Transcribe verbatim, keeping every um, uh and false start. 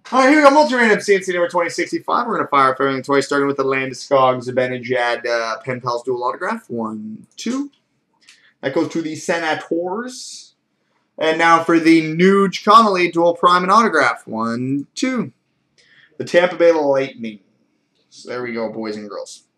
All right, here we go. Multi-random C N C number twenty sixty-five. We're going to fire up everything toy, starting with the Landeskog Zibanejad uh, Pen Pals dual autograph. One, two. That goes to the Senators. And now for the Nuge Connolly dual prime and autograph. One, two. The Tampa Bay Lightning. So there we go, boys and girls.